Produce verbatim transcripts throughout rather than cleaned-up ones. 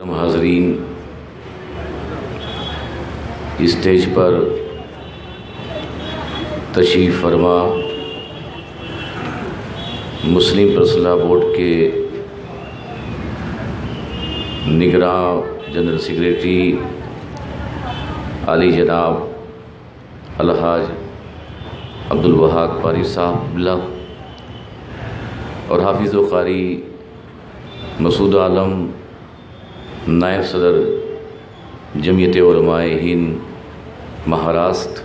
حاضرین، اسٹیج پر تشریف فرما مسلم پرسنل بورڈ کے نگراں جنرل سیکریٹری علی جناب الحاج عبدالوہاب قاری صاحب اللہ اور حافظ و قاری مسعود عالم نائب صدر جمعیت علماء ہند مہاراشٹر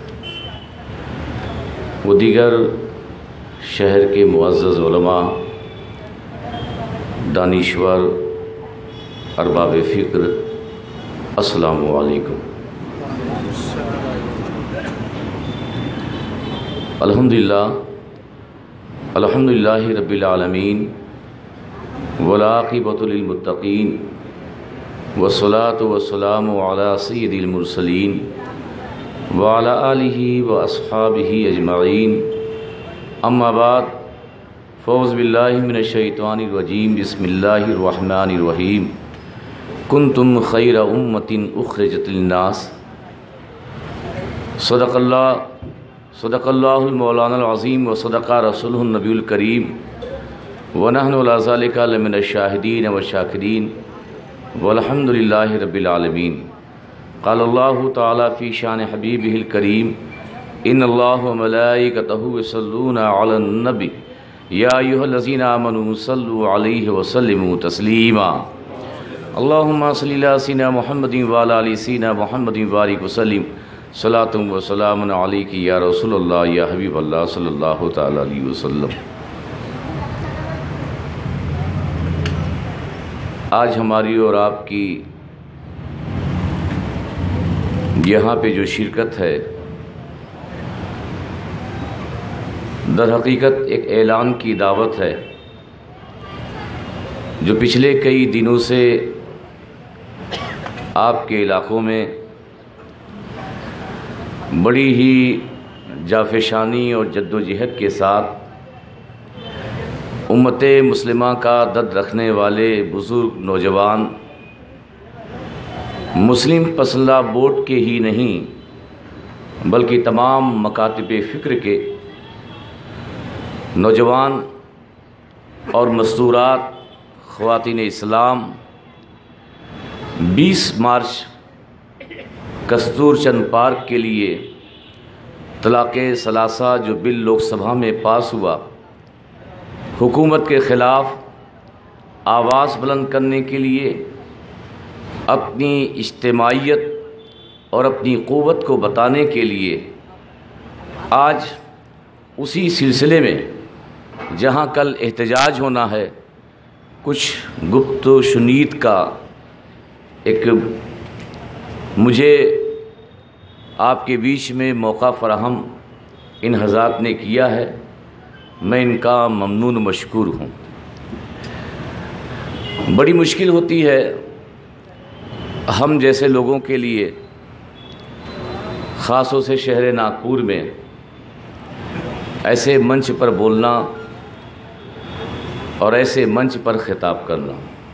و دیگر شہر کے معزز علماء، دانشور، ارباب فکر، السلام علیکم۔ الحمدللہ الحمدللہ رب العالمین والعاقبۃ للمتقین والصلاة والسلام علی سید المرسلین وعلی آلہ واصحابہ اجمعین، اما بعد، فاعوذ باللہ من الشیطان الرجیم، بسم اللہ الرحمن الرحیم۔ کنتم خیر امۃ اخرجت للناس، صدق اللہ صدق اللہ المولانا العظیم وصدق رسولہ النبی الکریم، ونحن علی ذلک لمن الشاہدین والشاکرین، والحمد للہ رب العالمین۔ قال اللہ تعالی فی شان حبیبہ الکریم، ان اللہ وملائکتہ یصلون علی النبی یا ایھا الذین آمنوا صلوا علیہ وسلموا تسلیما۔ اللہم صلی علی سیدنا محمد وعلی آل سیدنا محمد وبارک وسلم، صلاۃ و سلام علیک یا رسول اللہ یا حبیب اللہ صلی اللہ تعالی علیہ وسلم۔ آج ہماری اور آپ کی یہاں پہ جو شرکت ہے، در حقیقت ایک اعلان کی دعوت ہے جو پچھلے کئی دنوں سے آپ کے علاقوں میں بڑی ہی جافشانی اور جد و جہد کے ساتھ امت مسلمہ کا درد رکھنے والے بزرگ نوجوان مسلم پرسنل بورڈ کے ہی نہیں بلکہ تمام مکاتب فکر کے نوجوان اور مستورات خواتین اسلام بیس مارچ کستور چند پارک کے لیے طلاق ثلاثہ جو بل لوک سبھا میں پاس ہوا، حکومت کے خلاف آواز بلند کرنے کے لیے، اپنی اجتماعیت اور اپنی قوت کو بتانے کے لیے، آج اسی سلسلے میں جہاں کل احتجاج ہونا ہے، کچھ گفت و شنید کا ایک مجھے آپ کے بیچ میں موقع فراہم ان حضرات نے کیا ہے، میں ان کا ممنون مشکور ہوں۔ بڑی مشکل ہوتی ہے ہم جیسے لوگوں کے لیے، خاص طور سے شہر ناگپور میں ایسے منچ پر بولنا اور ایسے منچ پر خطاب کرنا،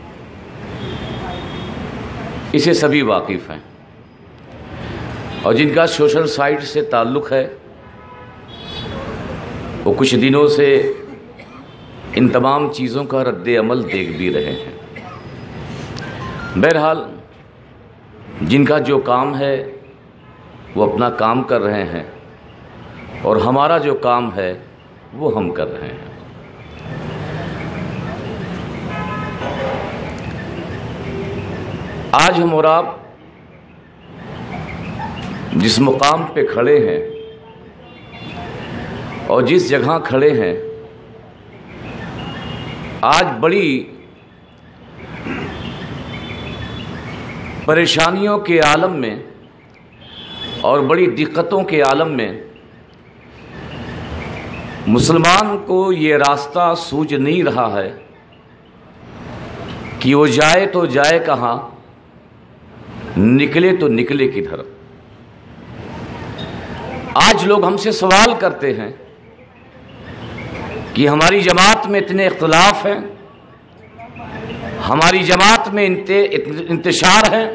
اسے سبھی واقف ہیں، اور جن کا سوشل سائٹ سے تعلق ہے وہ کچھ دنوں سے ان تمام چیزوں کا رد عمل دیکھ بھی رہے ہیں۔ بہرحال جن کا جو کام ہے وہ اپنا کام کر رہے ہیں، اور ہمارا جو کام ہے وہ ہم کر رہے ہیں۔ آج ہم اور آپ جس مقام پہ کھڑے ہیں اور جس جگہ کھڑے ہیں، آج بڑی پریشانیوں کے عالم میں اور بڑی دقتوں کے عالم میں مسلمان کو یہ راستہ سوجھ نہیں رہا ہے کہ وہ جائے تو جائے کہاں، نکلے تو نکلے کدھر۔ آج لوگ ہم سے سوال کرتے ہیں کہ ہماری جماعت میں اتنے اختلاف ہیں، ہماری جماعت میں انتشار ہے،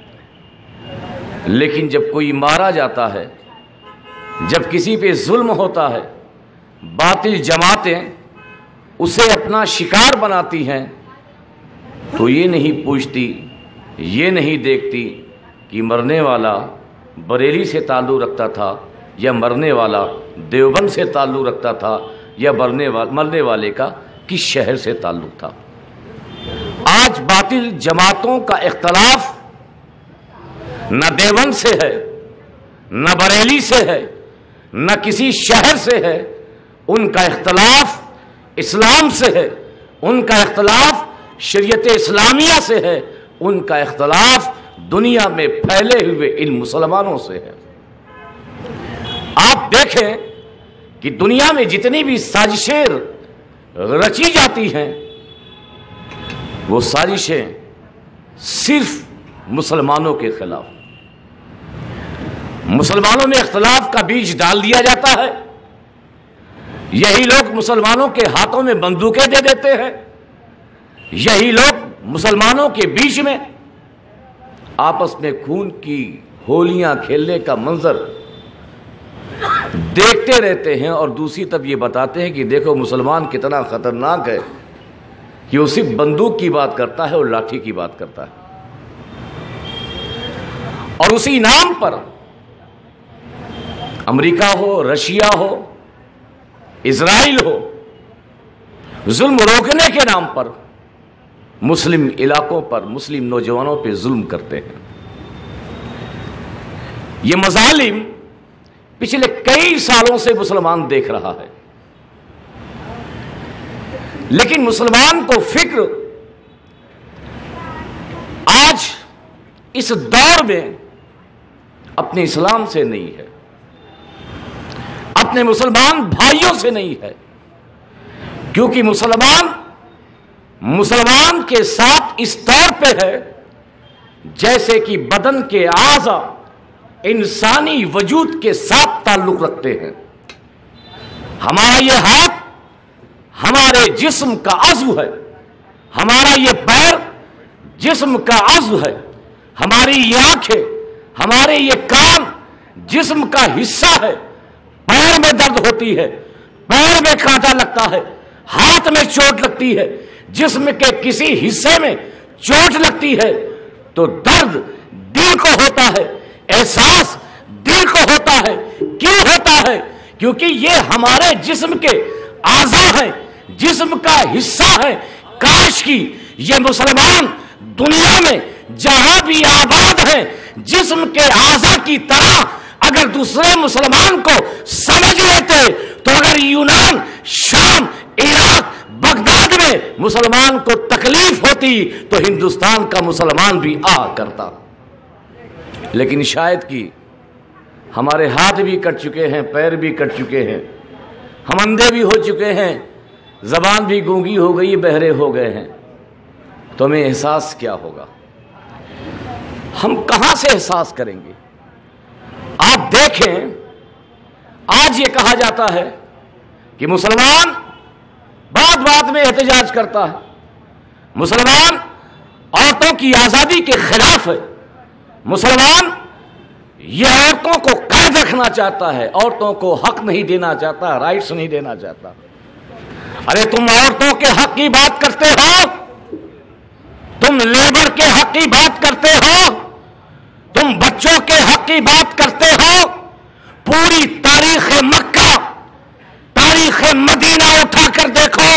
لیکن جب کوئی مارا جاتا ہے، جب کسی پہ ظلم ہوتا ہے، باطل جماعتیں اسے اپنا شکار بناتی ہیں تو یہ نہیں پوچھتی، یہ نہیں دیکھتی کہ مرنے والا بریلی سے تعلق رکھتا تھا یا مرنے والا دیوبند سے تعلق رکھتا تھا یا مرنے مرنے والے کا کس شہر سے تعلق تھا۔ آج باطل جماعتوں کا اختلاف نہ دیوبند سے ہے، نہ بریلی سے ہے، نہ کسی شہر سے ہے، ان کا اختلاف اسلام سے ہے، ان کا اختلاف شریعت اسلامیہ سے ہے، ان کا اختلاف دنیا میں پھیلے ہوئے ان مسلمانوں سے ہے۔ آپ دیکھیں کہ دنیا میں جتنی بھی سازشیں رچی جاتی ہیں وہ سازشیں صرف مسلمانوں کے خلاف، مسلمانوں میں اختلاف کا بیج ڈال دیا جاتا ہے، یہی لوگ مسلمانوں کے ہاتھوں میں بندوقیں دے دیتے ہیں، یہی لوگ مسلمانوں کے بیچ میں آپس میں خون کی ہولیاں کھیلنے کا منظر دیکھتے رہتے ہیں، اور دوسری طرف یہ بتاتے ہیں کہ دیکھو مسلمان کتنا خطرناک ہے کہ وہ صرف بندوق کی بات کرتا ہے اور لاٹھی کی بات کرتا ہے، اور اسی نام پر امریکہ ہو، رشیا ہو، اسرائیل ہو، ظلم روکنے کے نام پر مسلم علاقوں پر، مسلم نوجوانوں پہ ظلم کرتے ہیں۔ یہ مظالم پچھلے کئی سالوں سے مسلمان دیکھ رہا ہے، لیکن مسلمان کو فکر آج اس دور میں اپنے اسلام سے نہیں ہے، اپنے مسلمان بھائیوں سے نہیں ہے، کیونکہ مسلمان مسلمان کے ساتھ اس طور پہ ہے جیسے کہ بدن کے اعضاء انسانی وجود کے ساتھ تعلق رکھتے ہیں۔ ہمارا یہ ہاتھ ہمارے جسم کا عضو ہے، ہمارا یہ پیر جسم کا عضو ہے، ہماری یہ آنکھیں، ہمارے یہ کان جسم کا حصہ ہے۔ پیر میں درد ہوتی ہے، پیر میں کانٹا لگتا ہے، ہاتھ میں چوٹ لگتی ہے، جسم کے کسی حصے میں چوٹ لگتی ہے تو درد دل کو ہوتا ہے، احساس دل کو ہوتا ہے۔ کیوں ہوتا ہے؟ کیونکہ یہ ہمارے جسم کے اعضاء ہیں، جسم کا حصہ ہے۔ کاش کی یہ مسلمان دنیا میں جہاں بھی آباد ہیں جسم کے اعضاء کی طرح اگر دوسرے مسلمان کو سمجھ لیتے تو اگر یونان، شام، عراق، بغداد میں مسلمان کو تکلیف ہوتی تو ہندوستان کا مسلمان بھی آ کرتا، لیکن شاید کہ ہمارے ہاتھ بھی کٹ چکے ہیں، پیر بھی کٹ چکے ہیں، ہم اندھے بھی ہو چکے ہیں، زبان بھی گونگی ہو گئی، بہرے ہو گئے ہیں، تو ہمیں احساس کیا ہوگا؟ ہم کہاں سے احساس کریں گے؟ آپ دیکھیں آج یہ کہا جاتا ہے کہ مسلمان بات بات میں احتجاج کرتا ہے، مسلمان عورتوں کی آزادی کے خلاف ہے، مسلمان یہ عورتوں کو قید رکھنا چاہتا ہے، عورتوں کو حق نہیں دینا چاہتا، رائٹس نہیں دینا چاہتا۔ ارے تم عورتوں کے حق کی بات کرتے ہو، تم لیبر کے حق کی بات کرتے ہو، تم بچوں کے حق کی بات کرتے ہو، پوری تاریخ مکہ، تاریخ مدینہ اٹھا کر دیکھو،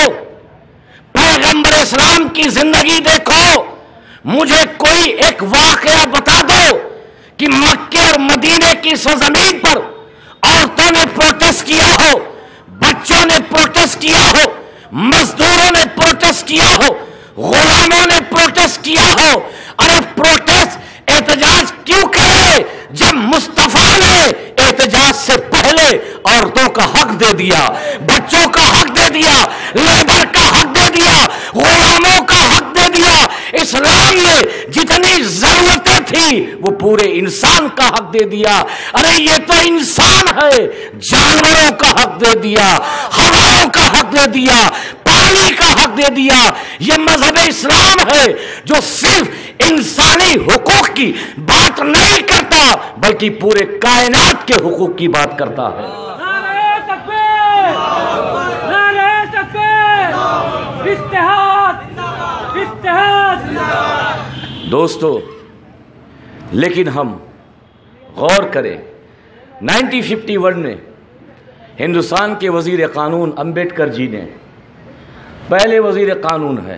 پیغمبر اسلام کی زندگی دیکھو، مجھے کوئی ایک واقعہ بتا دو کہ مکے اور مدینے کی سرزمین پر عورتوں نے پروٹیسٹ کیا ہو، بچوں نے پروٹیسٹ کیا ہو، مزدوروں نے پروٹیسٹ کیا ہو، غلاموں نے پروٹیسٹ کیا ہو۔ ارے پروٹیسٹ احتجاج کیوں کرے جب مصطفیٰ نے احتجاج سے پہلے عورتوں کا حق دے دیا، بچوں کا حق دے دیا، لیبر کا حق دے دیا، غلاموں کا حق دے دیا۔ اسلام نے جتنی ضرورتیں تھی وہ پورے انسان کا حق دے دیا۔ ارے یہ تو انسان ہے، جانوروں کا حق دے دیا، ہواؤں کا حق دے دیا، پالی کا حق دے دیا. یہ مذہب اسلام ہے جو صرف انسانی حقوق کی بات نہیں کرتا بلکہ پورے کائنات کے حقوق کی بات کرتا ہے. نعرہ تکبیر، نعرہ تکبیر، اتحاد، اتحاد. دوستو، لیکن ہم غور کریں، نائنٹین ففٹی ون میں ہندوستان کے وزیر قانون امبیڈکر جی نے، پہلے وزیر قانون ہے،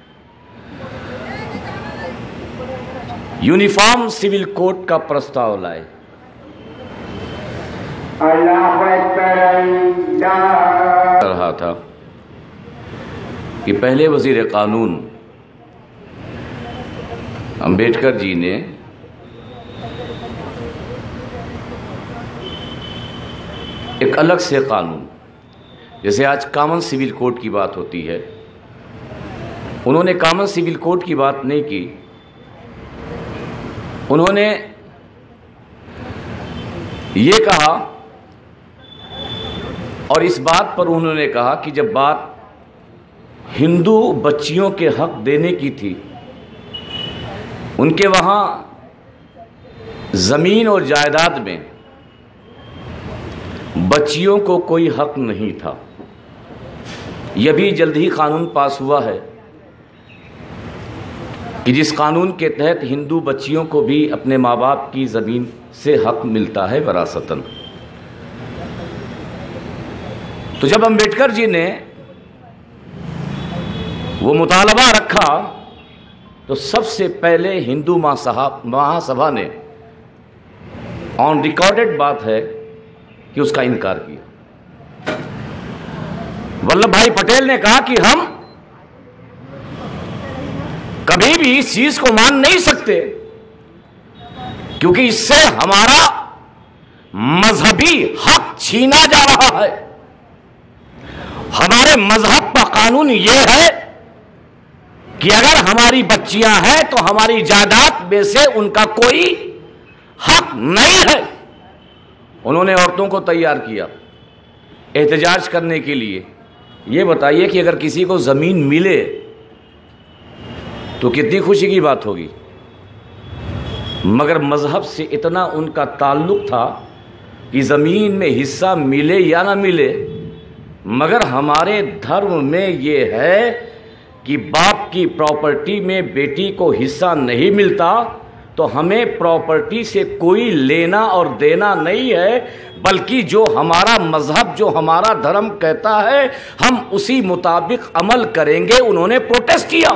یونیفارم سول کوڈ کا پرستاؤ لائے. رہا تھا کہ پہلے وزیر قانون امبیڈکر جی نے ایک الگ سے قانون، جیسے آج کامن سول کوڈ کی بات ہوتی ہے، انہوں نے کامن سول کوڈ کی بات نہیں کی. انہوں نے یہ کہا، اور اس بات پر انہوں نے کہا کہ جب بات ہندو بچیوں کے حق دینے کی تھی، ان کے وہاں زمین اور جائیداد میں بچیوں کو کوئی حق نہیں تھا. یہ بھی جلد ہی قانون پاس ہوا ہے کہ جس قانون کے تحت ہندو بچیوں کو بھی اپنے ماں باپ کی زمین سے حق ملتا ہے وراثتاً. تو جب امبیڈکر جی نے وہ مطالبہ رکھا تو سب سے پہلے ہندو مہا سبھا نے آن ریکارڈڈ بات ہے کہ اس کا انکار کیا. ولبھ بھائی پٹیل نے کہا کہ ہم کبھی بھی اس چیز کو مان نہیں سکتے کیونکہ اس سے ہمارا مذہبی حق چھینا جا رہا ہے. ہمارے مذہب کا قانون یہ ہے کہ اگر ہماری بچیاں ہیں تو ہماری جائیداد میں سے ان کا کوئی حق نہیں ہے. انہوں نے عورتوں کو تیار کیا احتجاج کرنے کے لیے. یہ بتائیے کہ اگر کسی کو زمین ملے تو کتنی خوشی کی بات ہوگی، مگر مذہب سے اتنا ان کا تعلق تھا کہ زمین میں حصہ ملے یا نہ ملے، مگر ہمارے دھرم میں یہ ہے کہ باپ کی پراپرٹی میں بیٹی کو حصہ نہیں ملتا تو ہمیں پراپرٹی سے کوئی لینا اور دینا نہیں ہے، بلکہ جو ہمارا مذہب، جو ہمارا دھرم کہتا ہے ہم اسی مطابق عمل کریں گے. انہوں نے پروٹیسٹ کیا،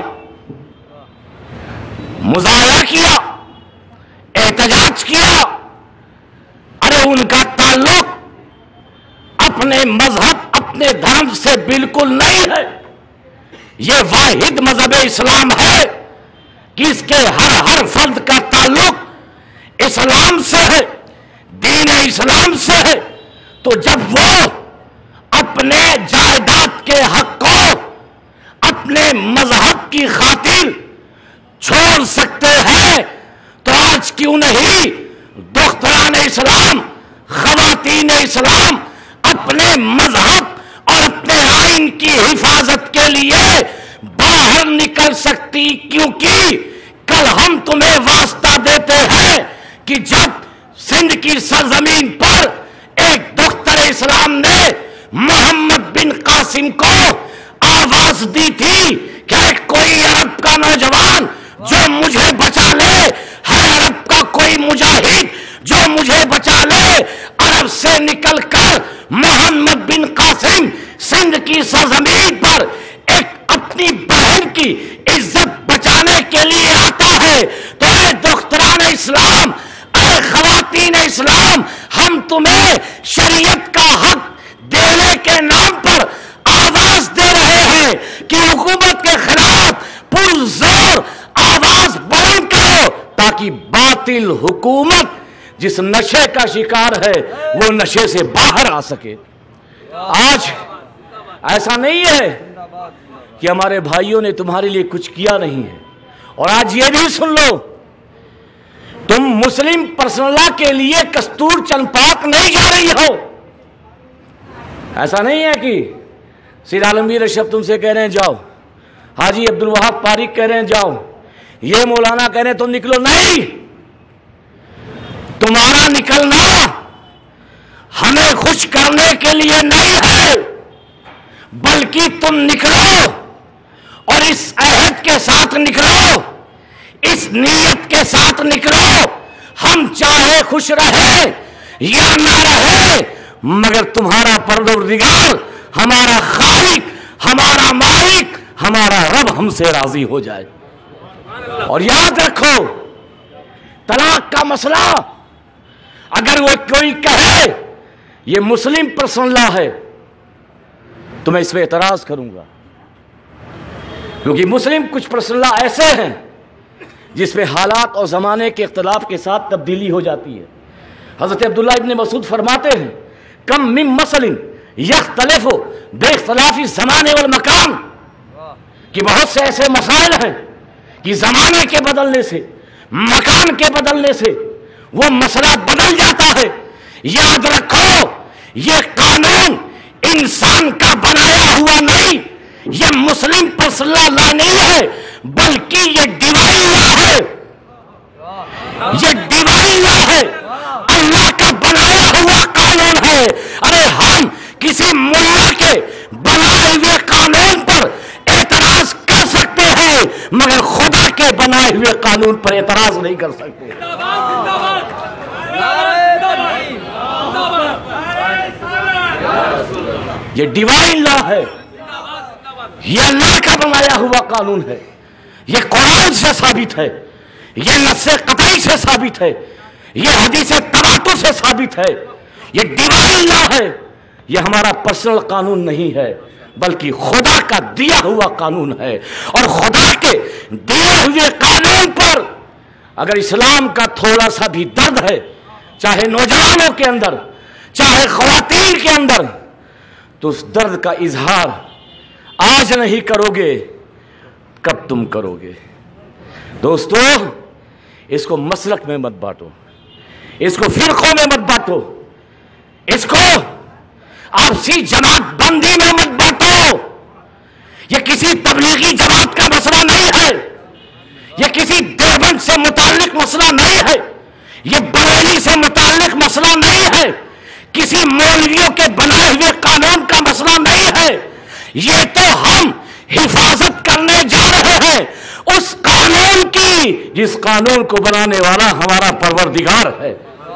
مظاہرہ کیا، احتجاج کیا. ارے ان کا تعلق اپنے مذہب، اپنے دھرم سے بالکل نہیں ہے. یہ واحد مذہب اسلام ہے کہ اس کے ہر ہر فرد کا تعلق اسلام سے ہے، دین اسلام سے ہے. تو جب وہ اپنے جائیداد کے حق کو اپنے مذہب کی خاطر چھوڑ سکتے ہیں تو آج کیوں نہیں دختران اسلام، خواتین اسلام اپنے مذہب اور اپنے آئین کی حفاظت کے لیے باہر نکل سکتی؟ کیونکہ کل ہم تمہیں واسطہ دیتے ہیں کہ جب سندھ کی سرزمین پر ایک دختر اسلام نے محمد بن قاسم کو آواز دی تھی کہ کوئی عرب کا نوجوان جو مجھے بچا لے، ہے عرب کا کوئی مجاہد جو مجھے بچا لے، عرب سے نکل کر محمد بن قاسم سندھ کی سرزمین پر ایک اپنی بہن کی عزت بچانے کے لیے آتا ہے تو اے دختران اسلام، اے خواتین اسلام، ہم تمہیں شریعت کا حق دینے کے نام پر آواز دے رہے ہیں کہ حکومت کے خلاف پرزور آواز بلند کرو تاکہ باطل حکومت جس نشے کا شکار ہے وہ نشے سے باہر آ سکے. آج ایسا نہیں ہے کہ ہمارے بھائیوں نے تمہارے لیے کچھ کیا نہیں ہے. اور آج یہ بھی سن لو، تم مسلم پرسنل لا کے لیے کستور چند پاک نہیں جا رہی ہو. ایسا نہیں ہے کہ سید عالمگیر اشرف تم سے کہہ رہے ہیں جاؤ، حاجی عبدالوہاب پاریک کہہ رہے ہیں جاؤ، یہ مولانا کہہ رہے ہیں تم نکلو، نہیں، تمہارا نکلنا ہمیں خوش کرنے کے لیے نہیں ہے، بلکہ تم نکلو اور اس عہد کے ساتھ نکلو، اس نیت کے ساتھ نکلو، ہم چاہے خوش رہے یا نہ رہے مگر تمہارا پروردگار، ہمارا خالق، ہمارا مالک، ہمارا رب ہم سے راضی ہو جائے۔ اور یاد رکھو طلاق کا مسئلہ اگر وہ کوئی کہے یہ مسلم پرسنل لا ہے تو میں اس پہ اعتراض کروں گا، کیونکہ مسلم کچھ پرسنل لا ایسے ہیں جس پہ حالات اور زمانے کے اختلاف کے ساتھ تبدیلی ہو جاتی ہے۔ حضرت عبداللہ ابن مسعود فرماتے ہیں کم من مسل یختلف باختلاف الزمان والمکان، کہ بہت سے ایسے مسائل ہیں کہ زمانے کے بدلنے سے، مکان کے بدلنے سے وہ مسئلہ بدل جاتا ہے۔ یاد رکھو یہ قانون انسان کا بنایا ہوا نہیں، یہ مسلم پرسنل لا نہیں ہے، بلکہ یہ ڈیوائن لا ہے، یہ ڈیوائن لا ہے، اللہ کا بنایا ہوا قانون ہے۔ ارے ہم کسی ملا کے بنائے ہوئے قانون پر اعتراض کر سکتے ہیں مگر خدا کے بنائے ہوئے قانون پر اعتراض نہیں کر سکتے۔ یہ ڈیوائن لا ہے، یہ اللہ کا بنایا ہوا قانون ہے، یہ قرآن سے ثابت ہے، یہ نص قطعی سے ثابت ہے، یہ حدیث تواتر سے ثابت ہے، یہ ڈیوائن لا ہے، یہ ہمارا پرسنل قانون نہیں ہے بلکہ خدا کا دیا ہوا قانون ہے۔ اور خدا کے دیے ہوئے قانون پر اگر اسلام کا تھوڑا سا بھی درد ہے، چاہے نوجوانوں کے اندر چاہے خواتین کے اندر، تو اس درد کا اظہار آج نہیں کرو گے کب تم کرو گے؟ دوستو اس کو مسلک میں مت بانٹو، اس کو فرقوں میں مت بانٹو، اس کو آپسی جماعت بندی میں مت بانٹو۔ یہ کسی تبلیغی جماعت کا مسئلہ نہیں ہے، یہ کسی دیوبند سے متعلق مسئلہ نہیں ہے، یہ بریلی سے متعلق مسئلہ نہیں ہے، کسی مولویوں کے بنائے ہوئے قانون کا مسئلہ نہیں ہے، یہ تو ہم حفاظت کرنے جا رہے ہیں اس قانون کی جس قانون کو بنانے والا ہمارا پروردگار ہے۔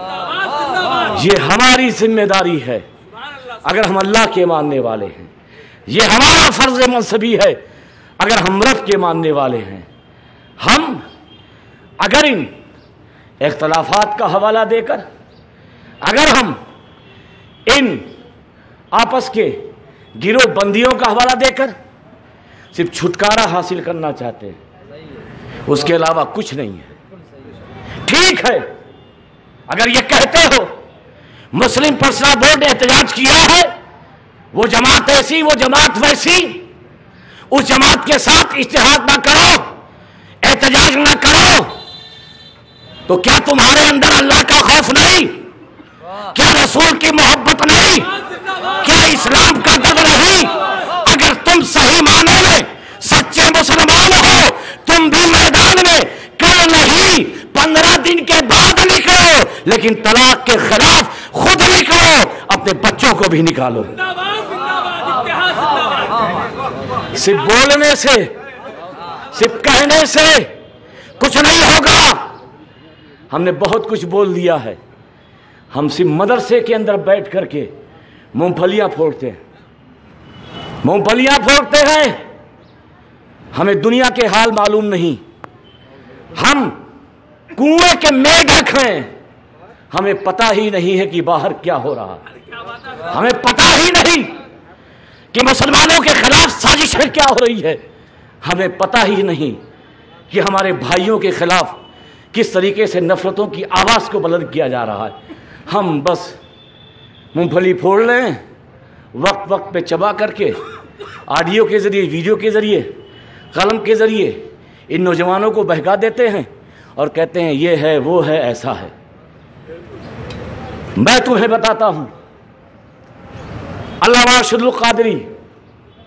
یہ ہماری ذمہ داری ہے اگر ہم اللہ کے ماننے والے ہیں، یہ ہمارا فرض منصبی ہے اگر ہم رب کے ماننے والے ہیں۔ ہم اگر ان اختلافات کا حوالہ دے کر، اگر ہم ان آپس کے گروہ بندیوں کا حوالہ دے کر صرف چھٹکارا حاصل کرنا چاہتے ہیں، اس کے علاوہ کچھ نہیں ہے۔ ٹھیک ہے اگر یہ کہتے ہو مسلم پرسنل بورڈ نے احتجاج کیا ہے، وہ جماعت ایسی وہ جماعت ویسی، اس جماعت کے ساتھ اتحاد نہ کرو، احتجاج نہ کرو، تو کیا تمہارے اندر اللہ کا خوف نہیں؟ کیا رسول کی محبت نہیں؟ کیا اسلام کا ڈر نہیں؟ اگر تم صحیح معنوں میں سچے مسلمان ہو تم بھی میدان میں کل نہیں پندرہ دن کے بعد نکلو، لیکن طلاق کے خلاف خود نکلو، اپنے بچوں کو بھی نکالو۔ صرف بولنے سے صرف کہنے سے کچھ نہیں ہوگا۔ ہم نے بہت کچھ بول دیا ہے، ہم صرف مدرسے کے اندر بیٹھ کر کے مونگ پھلیاں پھوڑتے ہیں مونگ پھلیاں پھوڑتے ہیں ہمیں دنیا کے حال معلوم نہیں، ہم کنویں کے میڈک ہیں، ہمیں پتہ ہی نہیں ہے کہ باہر کیا ہو رہا ہے، ہمیں پتہ ہی نہیں کہ مسلمانوں کے خلاف سازشیں کیا ہو رہی ہے، ہمیں پتہ ہی نہیں کہ ہمارے بھائیوں کے خلاف کس طریقے سے نفرتوں کی آواز کو بلند کیا جا رہا ہے۔ ہم بس مونگ پھلی پھوڑ لیں، وقت وقت پہ چبا کر کے آڈیو کے ذریعے، ویڈیو کے ذریعے، قلم کے ذریعے ان نوجوانوں کو بہکا دیتے ہیں اور کہتے ہیں یہ ہے وہ ہے ایسا ہے۔ میں تمہیں بتاتا ہوں، علامہ ارشد القادری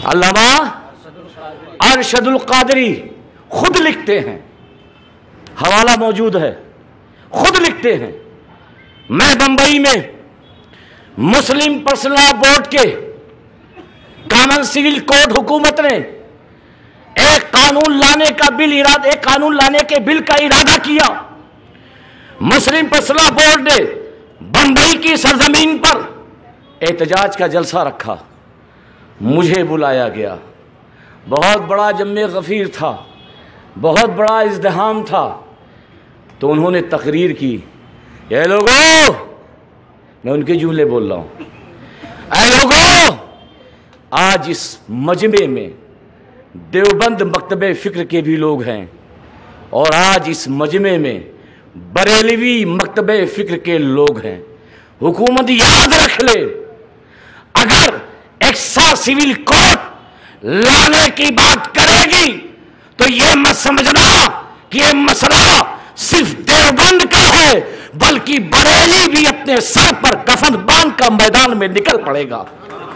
علامہ ارشد القادری خود لکھتے ہیں، حوالہ موجود ہے، خود لکھتے ہیں، میں بمبئی میں مسلم پرسنل لا بورڈ کے کامن سول کوڈ حکومت نے ایک قانون لانے کا بل ارادہ ایک قانون لانے کے بل کا ارادہ کیا۔ مسلم پرسنل لا بورڈ نے بمبئی کی سرزمین پر احتجاج کا جلسہ رکھا، مجھے بلایا گیا، بہت بڑا جمع غفیر تھا، بہت بڑا ازدحام تھا، تو انہوں نے تقریر کی، اے لوگوں، میں ان کے جملے بول رہا ہوں، اے لوگوں، آج اس مجمع میں دیوبند مکتب فکر کے بھی لوگ ہیں، اور آج اس مجمع میں بریلوی مکتب فکر کے لوگ ہیں۔ حکومت یاد رکھ لے، اگر ایکسا سول کوڈ لانے کی بات کرے گی تو یہ مت سمجھنا کہ یہ مسئلہ صرف دیوبند کا ہے، بلکہ بریلی بھی اپنے سر پر کفن باندھ کر میدان میں نکل پڑے گا۔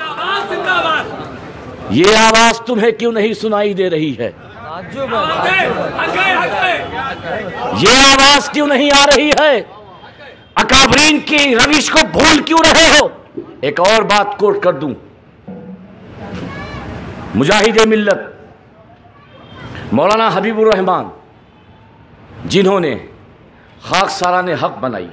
یہ آواز تمہیں کیوں نہیں سنائی دے رہی ہے؟ یہ آواز کیوں نہیں آ رہی ہے؟ اکابرین کی روش کو بھول کیوں رہے ہو؟ ایک اور بات کوٹ کر دوں، مجاہد ملت مولانا حبیب الرحمان، جنہوں نے خاک ساران حق بنائی،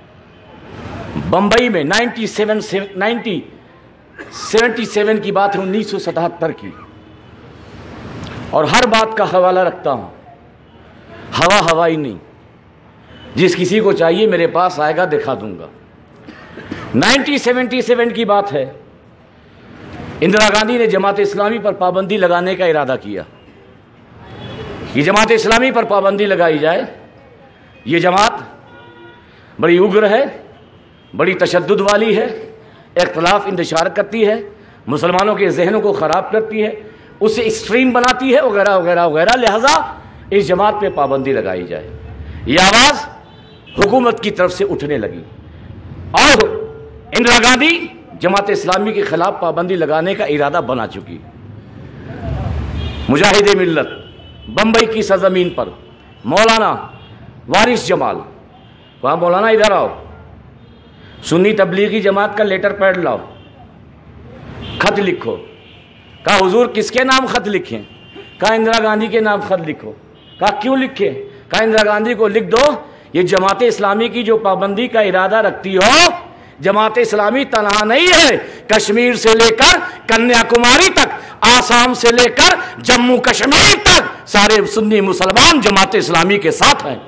بمبئی میں ninety seven ninety seventy seven کی بات ہے، انیس سو ستہتر کی، اور ہر بات کا حوالہ رکھتا ہوں، ہوا ہوائی نہیں، جس کسی کو چاہیے میرے پاس آئے گا، دکھا دوں گا۔ نائنٹی سیونٹی سیون کی بات ہے، اندرا گاندھی نے جماعت اسلامی پر پابندی لگانے کا ارادہ کیا کہ جماعت اسلامی پر پابندی لگائی جائے۔ یہ جماعت بڑی اگر ہے، بڑی تشدد والی ہے، اختلاف انتشار کرتی ہے، مسلمانوں کے ذہنوں کو خراب کرتی ہے، اسے ایکسٹریم بناتی ہے، وغیرہ وغیرہ وغیرہ، لہذا اس جماعت پہ پابندی لگائی جائے۔ یہ آواز حکومت کی طرف سے اٹھنے لگی، اور اندرا گاندھی جماعت اسلامی کے خلاف پابندی لگانے کا ارادہ بنا چکی۔ مجاہد ملت بمبئی کی سرزمین پر مولانا وارث جمال، وہاں مولانا ادھر آؤ، سنی تبلیغی جماعت کا لیٹر پیڈ لاؤ، خط لکھو، کہا حضور کس کے نام خط لکھیں؟ کہا اندرا گاندھی کے نام خط لکھو۔ کہا کیوں لکھیں؟ کہا اندرا گاندھی کو لکھ دو، یہ جماعت اسلامی کی جو پابندی کا ارادہ رکھتی ہو، جماعت اسلامی تنہا نہیں ہے، کشمیر سے لے کر کنیا کماری تک، آسام سے لے کر جموں کشمیر تک سارے سنی مسلمان جماعت اسلامی کے ساتھ ہیں۔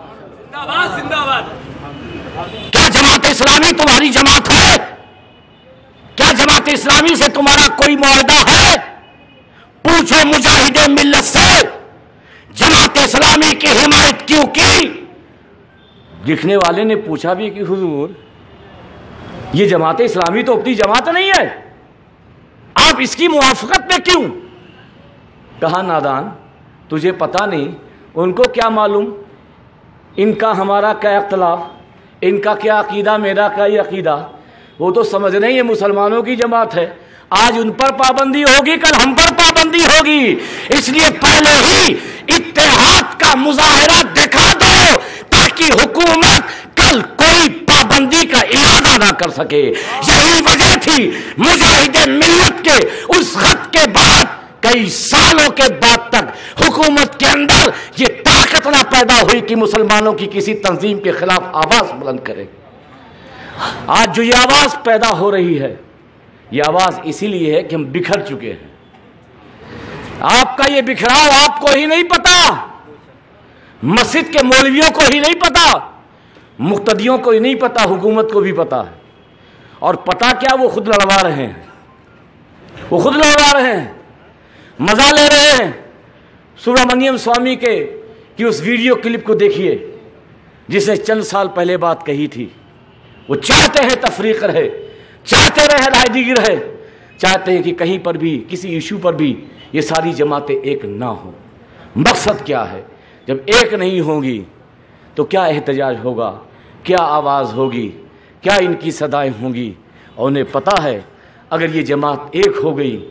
کیا جماعت اسلامی تمہاری جماعت ہے؟ کیا جماعت اسلامی سے تمہارا کوئی معاہدہ ہے؟ پوچھو مجاہد ملت سے، جماعت اسلامی کی حمایت کیوں کی؟ لکھنے والے نے پوچھا بھی کہ حضور یہ جماعت اسلامی تو اپنی جماعت نہیں ہے، آپ اس کی موافقت میں کیوں؟ کہا نادان، تجھے پتا نہیں، ان کو کیا معلوم ان کا ہمارا کیا اختلاف، ان کا کیا عقیدہ، میرا کیا یہ عقیدہ، وہ تو سمجھ رہے ہیں یہ مسلمانوں کی جماعت ہے، آج ان پر پابندی ہوگی، کل ہم پر پابندی ہوگی، اس لیے پہلے ہی اتحاد کا مظاہرہ دکھا دو تاکہ حکومت کل کوئی پابندی کا ارادہ نہ کر سکے۔ یہی وجہ تھی مجاہد ملت کے اس خط کے بعد کئی سالوں کے بعد تک حکومت کے اندر یہ طاقت نہ پیدا ہوئی کہ مسلمانوں کی کسی تنظیم کے خلاف آواز بلند کرے۔ آج جو یہ آواز پیدا ہو رہی ہے، یہ آواز اسی لیے ہے کہ ہم بکھر چکے ہیں۔ آپ کا یہ بکھراؤ آپ کو ہی نہیں پتا، مسجد کے مولویوں کو ہی نہیں پتا، مقتدیوں کو ہی نہیں پتا، حکومت کو بھی پتا ہے، اور پتا کیا، وہ خود لڑوا رہے ہیں، وہ خود لڑوا رہے ہیں، مزہ لے رہے ہیں۔ سبرامنیم سوامی کے کی اس ویڈیو کلپ کو دیکھیے جس نے چند سال پہلے بات کہی تھی۔ وہ چاہتے ہیں تفریق رہے، چاہتے رہے علیحدگی رہے، چاہتے ہیں کہ کہیں پر بھی کسی ایشو پر بھی یہ ساری جماعتیں ایک نہ ہوں۔ مقصد کیا ہے؟ جب ایک نہیں ہوں گی تو کیا احتجاج ہوگا، کیا آواز ہوگی، کیا ان کی صدائیں ہوں گی؟ اور انہیں پتہ ہے اگر یہ جماعت ایک ہو گئی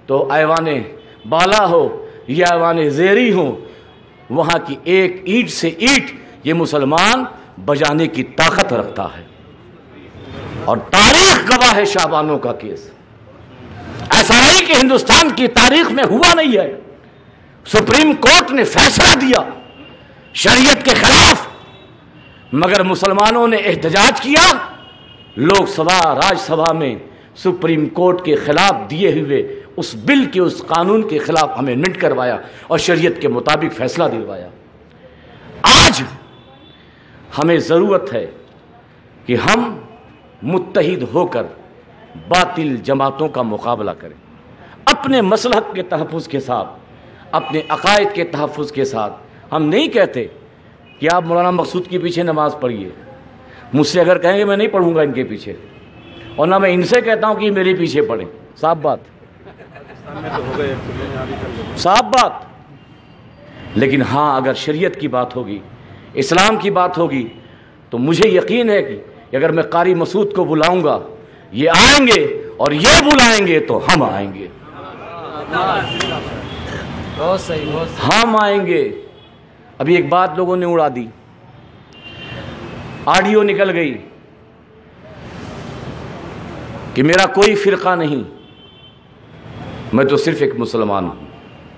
تو ایوان بالا ہو یا ایوان زیری ہو، وہاں کی ایک اینٹ سے اینٹ یہ مسلمان بجانے کی طاقت رکھتا ہے۔ اور تاریخ گواہ ہے شعبانوں کا کیس، ایسا نہیں کہ ہندوستان کی تاریخ میں ہوا نہیں ہے۔ سپریم کورٹ نے فیصلہ دیا شریعت کے خلاف، مگر مسلمانوں نے احتجاج کیا، لوک سبھا راج سبھا میں سپریم کورٹ کے خلاف دیے ہوئے اس بل کے اس قانون کے خلاف امینڈمنٹ کروایا اور شریعت کے مطابق فیصلہ دلوایا۔ آج ہمیں ضرورت ہے کہ ہم متحد ہو کر باطل جماعتوں کا مقابلہ کریں، اپنے مصلحت کے تحفظ کے ساتھ، اپنے عقائد کے تحفظ کے ساتھ۔ ہم نہیں کہتے کہ آپ مولانا مقصود کے پیچھے نماز پڑھیے، مجھ سے اگر کہیں گے میں نہیں پڑھوں گا ان کے پیچھے، اور نہ میں ان سے کہتا ہوں کہ میرے پیچھے پڑھیں، صاف بات صاف بات۔ لیکن ہاں اگر شریعت کی بات ہوگی، اسلام کی بات ہوگی، تو مجھے یقین ہے کہ اگر میں قاری مسعود کو بلاؤں گا یہ آئیں گے، اور یہ بلائیں گے تو ہم آئیں گے، ہم آئیں گے۔ ابھی ایک بات لوگوں نے اڑا دی، آڈیو نکل گئی کہ میرا کوئی فرقہ نہیں، میں تو صرف ایک مسلمان ہوں۔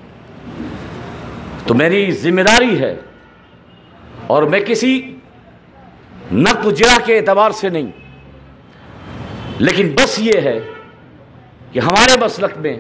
تو میری ذمہ داری ہے، اور میں کسی نقد جرح کے اعتبار سے نہیں، لیکن بس یہ ہے کہ ہمارے مسلک میں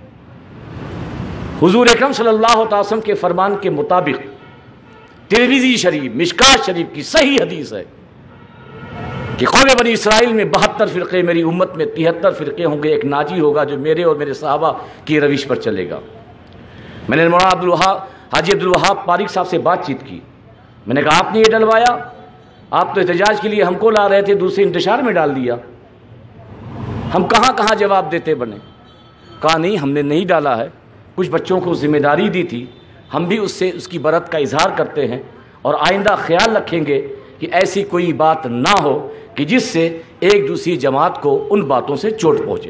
حضور اکرم صلی اللہ علیہ وسلم کے فرمان کے مطابق ترمذی شریف مشکات شریف کی صحیح حدیث ہے کہ قوم بنی اسرائیل میں بہتر فرقے، میری امت میں تہتر فرقے ہوں گے، ایک ناجی ہوگا جو میرے اور میرے صحابہ کی روش پر چلے گا۔ میں نے مولانا عبدالوہاب حاجی عبدالوہاب پاریک صاحب سے بات چیت کی، میں نے کہا آپ نے یہ ڈلوایا، آپ تو احتجاج کے لیے ہم کو لا رہے تھے، دوسرے انتشار میں ڈال دیا، ہم کہاں کہاں جواب دیتے بنے۔ کہا نہیں ہم نے نہیں ڈالا ہے، کچھ بچوں کو ذمہ داری دی تھی، ہم بھی اس سے اس کی برت کا اظہار کرتے ہیں، اور آئندہ خیال رکھیں گے کہ ایسی کوئی بات نہ ہو کہ جس سے ایک دوسری جماعت کو ان باتوں سے چوٹ پہنچے۔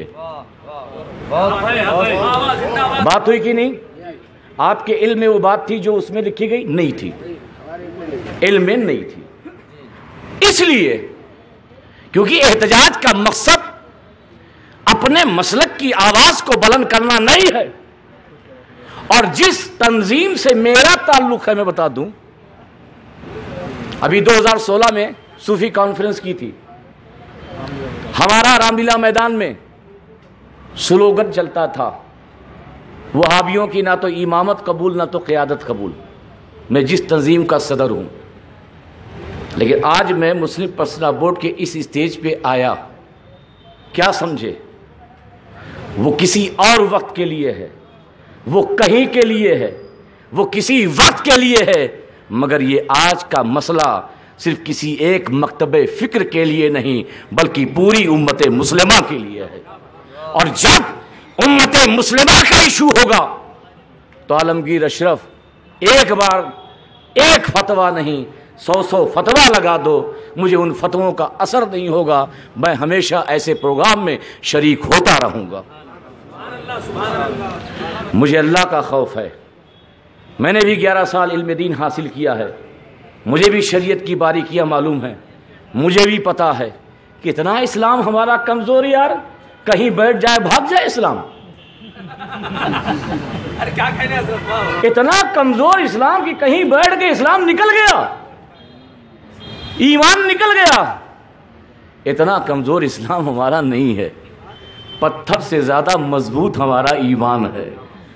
بات ہوئی کہ نہیں؟ آپ کے علم میں وہ بات تھی جو اس میں لکھی گئی؟ نہیں تھی، علم میں نہیں تھی، اس لیے کیونکہ احتجاج کا مقصد اپنے مسلک کی آواز کو بلند کرنا نہیں ہے۔ اور جس تنظیم سے میرا تعلق ہے میں بتا دوں، ابھی دو ہزار سولہ میں صوفی کانفرنس کی تھی، ہمارا رام لیلا میدان میں سلوگن چلتا تھا وہابیوں کی نہ تو امامت قبول نہ تو قیادت قبول، میں جس تنظیم کا صدر ہوں۔ لیکن آج میں مسلم پرسنل بورڈ کے اس اسٹیج پہ آیا، کیا سمجھے، وہ کسی اور وقت کے لیے ہے، وہ کہیں کے لیے ہے، وہ کسی وقت کے لیے ہے، مگر یہ آج کا مسئلہ صرف کسی ایک مکتب فکر کے لیے نہیں بلکہ پوری امت مسلمہ کے لیے ہے۔ اور جب امت مسلمہ کا ایشو ہوگا تو عالمگیر اشرف ایک بار ایک فتویٰ نہیں سو سو فتویٰ لگا دو، مجھے ان فتووں کا اثر نہیں ہوگا، میں ہمیشہ ایسے پروگرام میں شریک ہوتا رہوں گا۔ مجھے اللہ کا خوف ہے، میں نے بھی گیارہ سال علم دین حاصل کیا ہے، مجھے بھی شریعت کی باریکیاں معلوم ہیں، مجھے بھی پتا ہے کہ اتنا اسلام ہمارا کمزور یار، کہیں بیٹھ جائے بھاگ جائے اسلام، اتنا کمزور اسلام کہ کہیں بیٹھ کے اسلام نکل گیا، ایمان نکل گیا۔ اتنا کمزور اسلام ہمارا نہیں ہے، پتھر سے زیادہ مضبوط ہمارا ایمان ہے،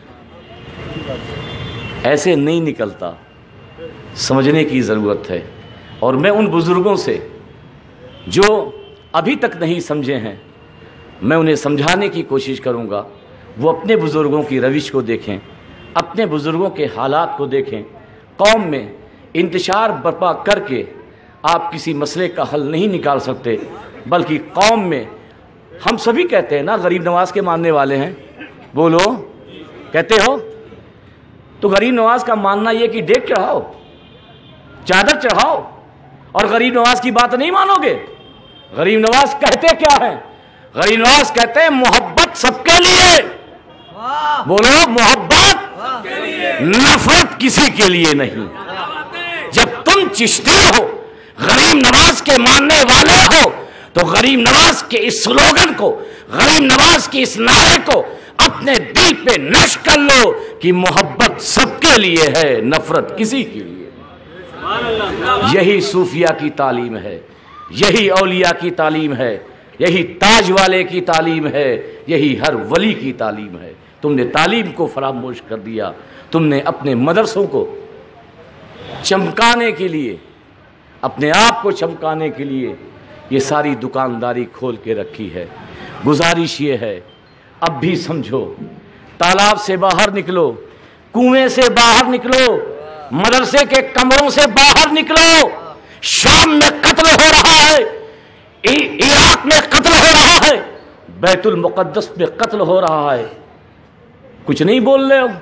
ایسے نہیں نکلتا، سمجھنے کی ضرورت ہے۔ اور میں ان بزرگوں سے جو ابھی تک نہیں سمجھے ہیں، میں انہیں سمجھانے کی کوشش کروں گا، وہ اپنے بزرگوں کی روش کو دیکھیں، اپنے بزرگوں کے حالات کو دیکھیں۔ قوم میں انتشار برپا کر کے آپ کسی مسئلے کا حل نہیں نکال سکتے، بلکہ قوم میں ہم سبھی کہتے ہیں نا، غریب نواز کے ماننے والے ہیں، بولو کہتے ہو، تو غریب نواز کا ماننا یہ کہ ڈیک چڑھاؤ، چادر چڑھاؤ، اور غریب نواز کی بات نہیں مانو گے۔ غریب نواز کہتے کیا ہیں؟ غریب نواز کہتے ہیں محبت سب کے لیے، بولو محبت نفرت کسی کے لیے نہیں. جب تم چشتی ہو، غریب نواز کے ماننے والے ہو، تو غریب نواز کے اس سلوگن کو، غریب نواز کے اس نعرے کو اپنے دل پہ نش کر لو کہ محبت سب کے لیے ہے، نفرت کسی کے لیے. یہی صوفیہ کی تعلیم ہے، یہی اولیاء کی تعلیم ہے، یہی تاج والے کی تعلیم ہے، یہی ہر ولی کی تعلیم ہے. تم نے تعلیم کو فراموش کر دیا. تم نے اپنے مدرسوں کو چمکانے کے لیے، اپنے آپ کو چمکانے کے لیے یہ ساری دکانداری کھول کے رکھی ہے. گزارش یہ ہے، اب بھی سمجھو، تالاب سے باہر نکلو، کنویں سے باہر نکلو، مدرسے کے کمروں سے باہر نکلو. شام میں قتل ہو رہا ہے، عراق میں قتل ہو رہا ہے، بیت المقدس میں قتل ہو رہا ہے، کچھ نہیں بول رہے ہو.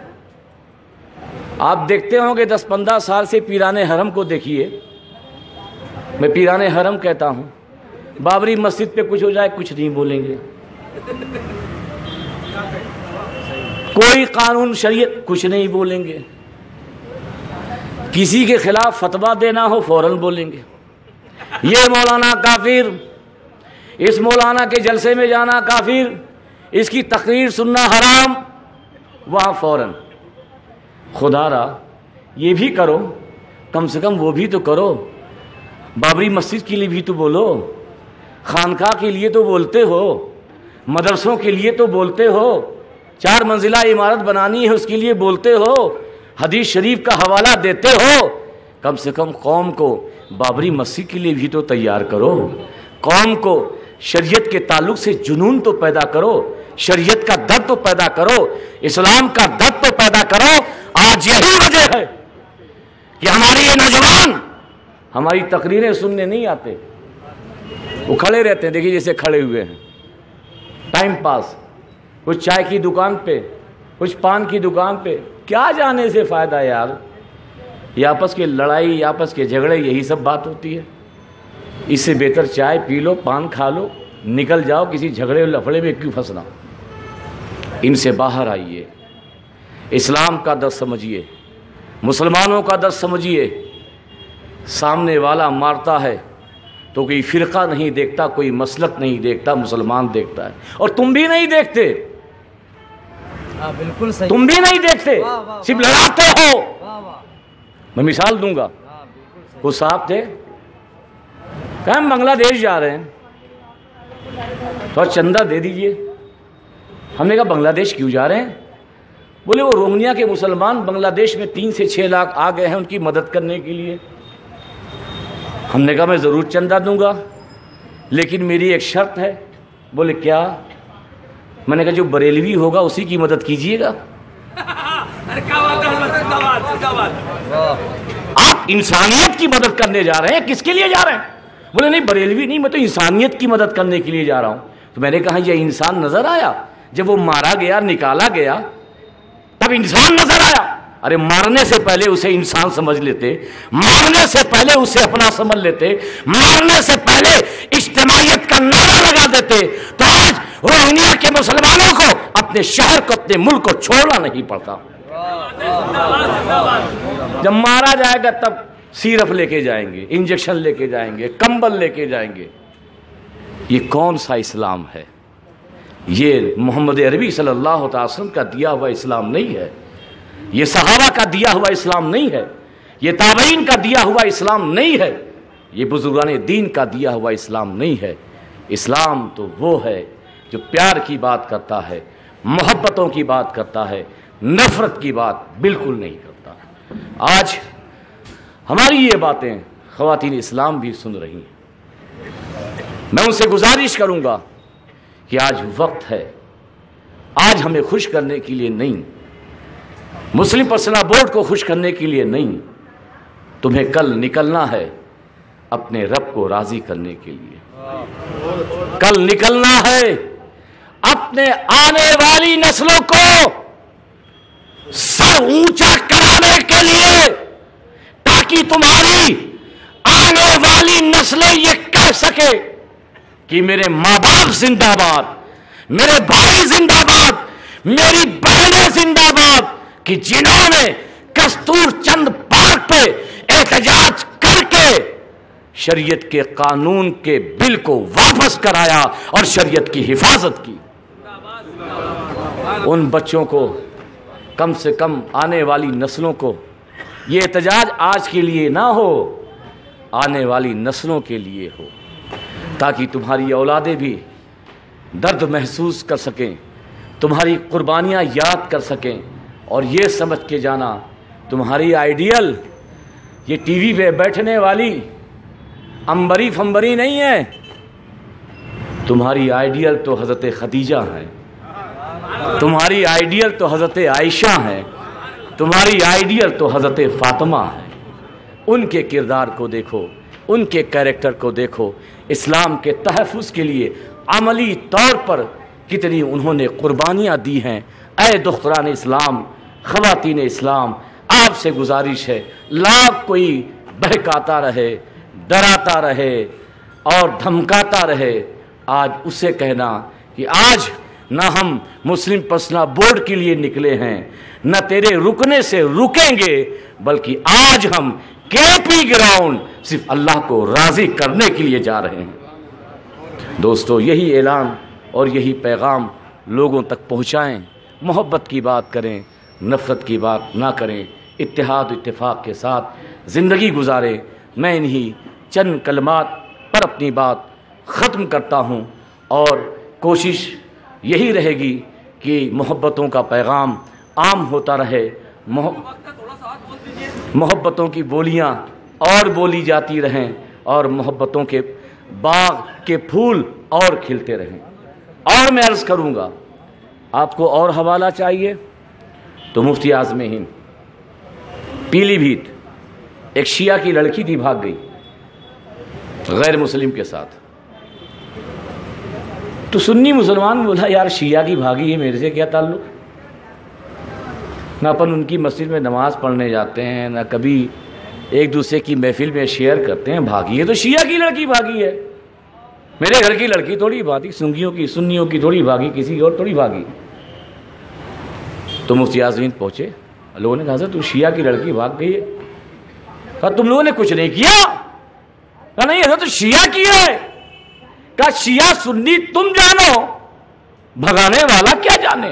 آپ دیکھتے ہوں گے دس پندرہ سال سے پیران حرم کو دیکھیے. میں پیران حرم کہتا ہوں، بابری مسجد پہ کچھ ہو جائے کچھ نہیں بولیں گے، کوئی قانون شریعت کچھ نہیں بولیں گے، کسی کے خلاف فتویٰ دینا ہو فوراً بولیں گے. یہ مولانا کافر، اس مولانا کے جلسے میں جانا کافر، اس کی تقریر سننا حرام، وہاں فوراً. خدا را یہ بھی کرو، کم سے کم وہ بھی تو کرو. بابری مسجد کے لیے بھی تو بولو، خانقاہ کے لیے تو بولتے ہو، مدرسوں کے لیے تو بولتے ہو، چار منزلہ عمارت بنانی ہے اس کے لیے بولتے ہو، حدیث شریف کا حوالہ دیتے ہو. کم سے کم قوم کو بابری مسجد کے لیے بھی تو تیار کرو. قوم کو شریعت کے تعلق سے جنون تو پیدا کرو، شریعت کا درد تو پیدا کرو، اسلام کا درد تو پیدا کرو. آج یہی وجہ ہے کہ ہمارے یہ نوجوان ہماری تقریریں سننے نہیں آتے، وہ کھڑے رہتے ہیں. دیکھیے جیسے کھڑے ہوئے ہیں، ٹائم پاس، کچھ چائے کی دکان پہ، کچھ پان کی دکان پہ. کیا جانے سے فائدہ ہے یار؟ یہ آپس کے لڑائی، آپس کے جھگڑے، یہی سب بات ہوتی ہے. اس سے بہتر چائے پی لو، پان کھا لو، نکل جاؤ. کسی جھگڑے لفڑے میں کیوں پھنسنا؟ ان سے باہر آئیے، اسلام کا درس سمجھیے، مسلمانوں کا درس سمجھیے. سامنے والا مارتا ہے تو کوئی فرقہ نہیں دیکھتا، کوئی مسلک نہیں دیکھتا، مسلمان دیکھتا ہے. اور تم بھی نہیں دیکھتے، بالکل صحیح، تم بھی نہیں دیکھتے، صرف لڑاتے ہو. میں مثال دوں گا. وہ صاحب تھے، کہ ہم بنگلہ دیش جا رہے ہیں، تھوڑا چندہ دے دیجئے. ہم نے کہا بنگلہ دیش کیوں جا رہے ہیں؟ بولے وہ روہنگیا کے مسلمان بنگلہ دیش میں تین سے چھ لاکھ آ گئے ہیں ان کی مدد کرنے کے لیے. ہم نے کہا میں ضرور چندہ دوں گا، لیکن میری ایک شرط ہے. بولے کیا؟ میں نے کہا جو بریلوی ہوگا اسی کی مدد کیجئے گا. آپ انسانیت کی مدد کرنے جا رہے ہیں، کس کے لیے جا رہے ہیں؟ بولے نہیں بریلوی نہیں، میں تو انسانیت کی مدد کرنے کے لیے جا رہا ہوں. تو میں نے کہا یہ انسان نظر آیا جب وہ مارا گیا، نکالا گیا، تب انسان نظر آیا. ارے مارنے سے پہلے اسے انسان سمجھ لیتے، مارنے سے پہلے اسے اپنا سمجھ لیتے، مارنے سے پہلے اجتماعیت کا نعرہ لگا دیتے، تو آج روہنگیا کے مسلمانوں کو اپنے شہر کو، اپنے ملک کو چھوڑنا نہیں پڑتا. جب مارا جائے گا تب سیرپ لے کے جائیں گے، انجیکشن لے کے جائیں گے، کمبل لے کے جائیں گے. یہ کون سا اسلام ہے؟ یہ محمد عربی صلی اللہ علیہ وسلم کا دیا ہوا اسلام نہیں ہے، یہ صحابہ کا دیا ہوا اسلام نہیں ہے، یہ تابعین کا دیا ہوا اسلام نہیں ہے، یہ بزرگان دین کا دیا ہوا اسلام نہیں ہے. اسلام تو وہ ہے جو پیار کی بات کرتا ہے، محبتوں کی بات کرتا ہے، نفرت کی بات بالکل نہیں کرتا. آج ہماری یہ باتیں خواتین اسلام بھی سن رہی ہیں. میں ان سے گزارش کروں گا کہ آج وقت ہے، آج ہمیں خوش کرنے کے لیے نہیں، مسلم پرسنل بورڈ کو خوش کرنے کے لیے نہیں، تمہیں کل نکلنا ہے اپنے رب کو راضی کرنے کے لیے. کل نکلنا ہے اپنے آنے والی نسلوں کو سر اونچا کرانے کے لیے، تاکہ تمہاری آنے والی نسلیں یہ کہہ سکے کہ میرے ماں باپ زندہ باد، میرے بھائی زندہ باد، میری بہنیں زندہ باد کہ جنہوں نے کستور چند پارک پہ احتجاج کر کے شریعت کے قانون کے بل کو واپس کرایا اور شریعت کی حفاظت کی. ان بچوں کو، کم سے کم آنے والی نسلوں کو، یہ احتجاج آج کے لیے نہ ہو، آنے والی نسلوں کے لیے ہو، تاکہ تمہاری اولادیں بھی درد محسوس کر سکیں، تمہاری قربانیاں یاد کر سکیں، اور یہ سمجھ کے جانا تمہاری آئیڈیل یہ ٹی وی پہ بیٹھنے والی امبری فمبری نہیں ہے، تمہاری آئیڈیل تو حضرت خدیجہ ہے، تمہاری آئیڈیل تو حضرت عائشہ ہے، تمہاری آئیڈیل تو حضرت فاطمہ ہے. ان کے کردار کو دیکھو، ان کے کیریکٹر کو دیکھو، اسلام کے تحفظ کے لیے عملی طور پر کتنی انہوں نے قربانیاں دی ہیں. اے دختران اسلام، خواتین اسلام، آپ سے گزارش ہے، لاکھ کوئی بہکاتا رہے، ڈراتا رہے اور دھمکاتا رہے، آج اسے کہنا کہ آج نہ ہم مسلم پرسنل بورڈ کے لیے نکلے ہیں، نہ تیرے رکنے سے رکیں گے، بلکہ آج ہم کے پی گراؤنڈ صرف اللہ کو راضی کرنے کے لیے جا رہے ہیں. دوستو، یہی اعلان اور یہی پیغام لوگوں تک پہنچائیں، محبت کی بات کریں، نفرت کی بات نہ کریں، اتحاد و اتفاق کے ساتھ زندگی گزاریں. میں انہی چند کلمات پر اپنی بات ختم کرتا ہوں، اور کوشش یہی رہے گی کہ محبتوں کا پیغام عام ہوتا رہے، محبتوں کی بولیاں اور بولی جاتی رہیں، اور محبتوں کے باغ کے پھول اور کھلتے رہیں. اور میں عرض کروں گا، آپ کو اور حوالہ چاہیے تو مفتی اعظم ہند پیلی بھیت، ایک شیعہ کی لڑکی تھی، بھاگ گئی غیر مسلم کے ساتھ، تو سنی مسلمان بولا یار شیعہ کی بھاگی ہے، میرے سے کیا تعلق؟ نہ اپن ان کی مسجد میں نماز پڑھنے جاتے ہیں، نہ کبھی ایک دوسرے کی محفل میں شیئر کرتے ہیں. بھاگی ہے تو شیعہ کی لڑکی بھاگی ہے، میرے گھر کی لڑکی تھوڑی بھاگی، سنگیوں کی سنیوں کی تھوڑی بھاگی، کسی اور تھوڑی بھاگی. تو مفتی اعظم ہند پہنچے، لوگوں نے کہا حضرت تو شیعہ کی لڑکی بھاگ گئی ہے. کہا تم لوگوں نے کچھ نہیں کیا؟ کہا نہیں حضرت تو شیعہ کی ہے. کہا شیعہ سنی تم جانو، بھگانے والا کیا جانے.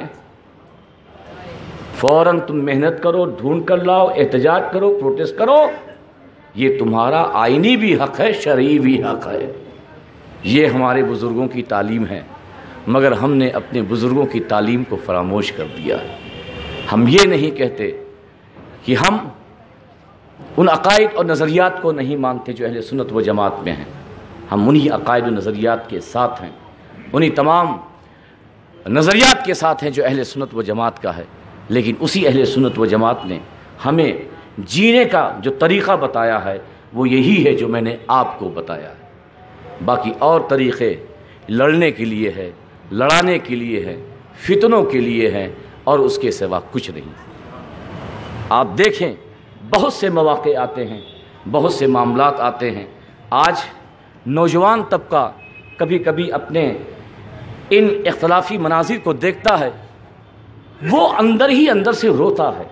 فوراً تم محنت کرو، ڈھونڈ کر لاؤ، احتجاج کرو، پروٹیسٹ کرو، یہ تمہارا آئینی بھی حق ہے، شرعی بھی حق ہے. یہ ہمارے بزرگوں کی تعلیم ہے، مگر ہم نے اپنے بزرگوں کی تعلیم کو فراموش کر دیا ہے. ہم یہ نہیں کہتے کہ ہم ان عقائد اور نظریات کو نہیں مانتے جو اہل سنت و جماعت میں ہیں. ہم انہی عقائد و نظریات کے ساتھ ہیں، انہی تمام نظریات کے ساتھ ہیں جو اہل سنت و جماعت کا ہے. لیکن اسی اہل سنت و جماعت نے ہمیں جینے کا جو طریقہ بتایا ہے وہ یہی ہے جو میں نے آپ کو بتایا ہے. باقی اور طریقے لڑنے کے لیے ہے، لڑانے کے لیے ہے، فتنوں کے لیے ہے، اور اس کے سوا کچھ نہیں. آپ دیکھیں بہت سے مواقع آتے ہیں، بہت سے معاملات آتے ہیں. آج نوجوان طبقہ کبھی کبھی اپنے ان اختلافی مناظر کو دیکھتا ہے، وہ اندر ہی اندر سے روتا ہے.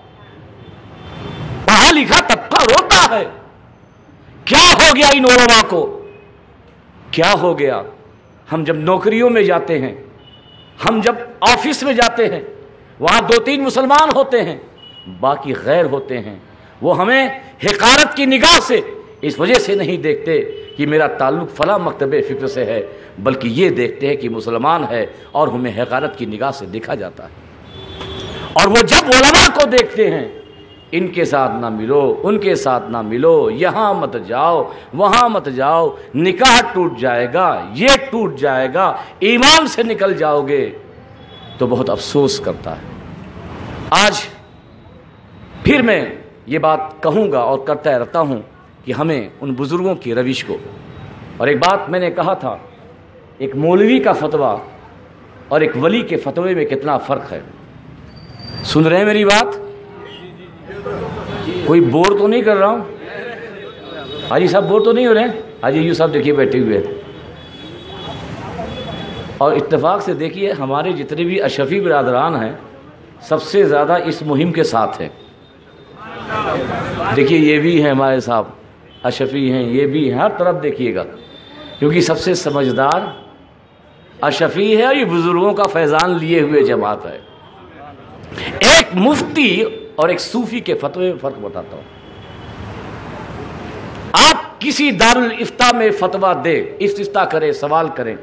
پڑھا لکھا طبقہ روتا ہے. کیا ہو گیا ان علماء کو؟ کیا ہو گیا؟ ہم جب نوکریوں میں جاتے ہیں، ہم جب آفس میں جاتے ہیں، وہاں دو تین مسلمان ہوتے ہیں، باقی غیر ہوتے ہیں. وہ ہمیں حقارت کی نگاہ سے اس وجہ سے نہیں دیکھتے کہ میرا تعلق فلاں مکتب فکر سے ہے، بلکہ یہ دیکھتے ہیں کہ مسلمان ہے اور ہمیں حقارت کی نگاہ سے دیکھا جاتا ہے. اور وہ جب علماء کو دیکھتے ہیں، ان کے ساتھ نہ ملو، ان کے ساتھ نہ ملو، یہاں مت جاؤ، وہاں مت جاؤ، نکاح ٹوٹ جائے گا، یہ ٹوٹ جائے گا، ایمان سے نکل جاؤ گے، تو بہت افسوس کرتا ہے. آج پھر میں یہ بات کہوں گا اور کرتا رہتا ہوں کہ ہمیں ان بزرگوں کی روش کو، اور ایک بات میں نے کہا تھا، ایک مولوی کا فتویٰ اور ایک ولی کے فتوے میں کتنا فرق ہے. سن رہے ہیں میری بات؟ کوئی بور تو نہیں کر رہا ہوں؟ حاجی صاحب بور تو نہیں ہو رہے ہیں؟ حاجی یو صاحب دیکھیے بیٹھے ہوئے. اور اتفاق سے دیکھیے ہمارے جتنے بھی اشرفی برادران ہیں سب سے زیادہ اس مہم کے ساتھ ہیں. دیکھیے یہ بھی ہیں ہمارے صاحب اشرفی ہیں، یہ بھی ہیں، ہر طرف دیکھیے گا، کیونکہ سب سے سمجھدار اشرفی ہے اور یہ بزرگوں کا فیضان لیے ہوئے جماعت ہے. ایک مفتی اور ایک صوفی کے فتوے میں فرق بتاتا ہوں. آپ کسی دارالافتاء میں فتویٰ دے، استفتاء کرے، سوال کریں،